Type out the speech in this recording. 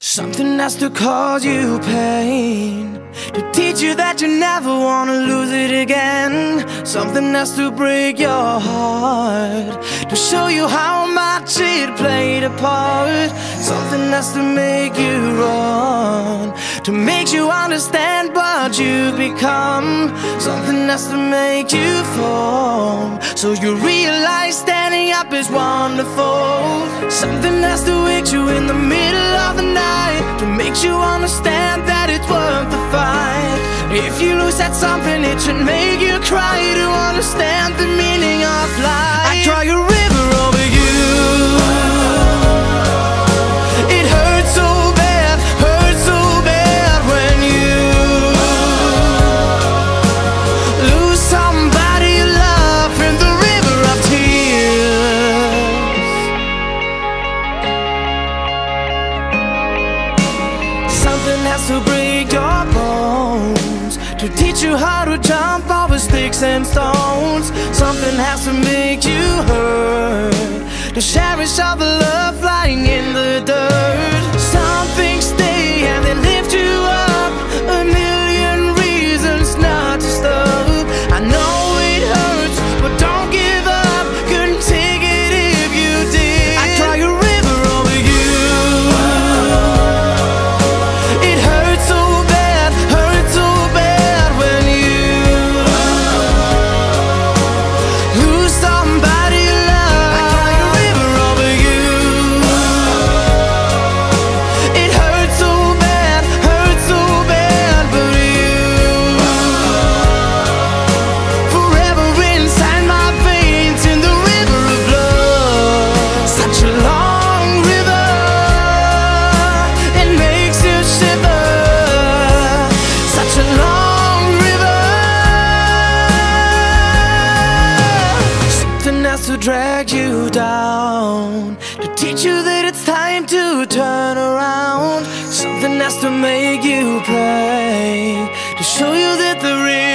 Something has to cause you pain, to teach you that you never wanna lose it again. Something has to break your heart, to show you how much it played a part. Something has to make you run, to make you understand what you've become. Something has to make you fall, so you realize standing up is wonderful. Something has to wake you in the middle of the night, to make you understand that it's worth the fight. If you lose at something, it should make you cry, to understand the meaning of life. I cry a river over you. It hurts so bad when you lose somebody you love in the river of tears. Something has to break your bones, to teach you how to jump over sticks and stones. Something has to make you hurt, to cherish all the love lying in the dirt. Some things stay and they lift you up, a million reasons not to stop. I know it hurts, but don't give up, couldn't take it if you did. I cry a river over you. It hurts so bad when you lose somebody you love. I cry a river over you. It hurts so bad, but you forever inside my veins, in the river of love. Such a long river, it makes you shiver. Such a long river. Something has to drag you down, to teach you that it's time to turn around. Something has to make you pray, to show you that there is